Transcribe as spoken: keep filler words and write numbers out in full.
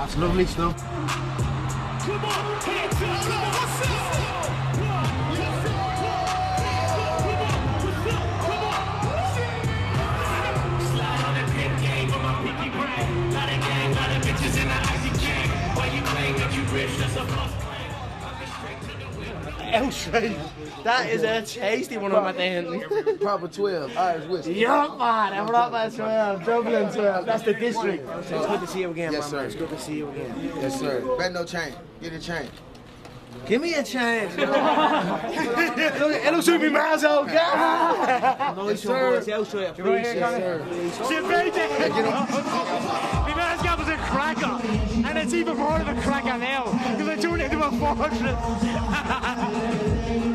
That's lovely stuff. Come on, hands up, what's up? That is a tasty one on my thing. Proper twelve, Irish whiskey. Yup, man, I'm not by twelve, Dublin twelve. That's the district. It's good to see you again, Yes, man. sir. It's good to see you again. Yes, sir. Bet no change. Get a change. Give me a chance. It'll suit me, man's old guy. Yes, sir. My man's gap was a cracker, and it's even more of a cracker now because I turned it into a fortress.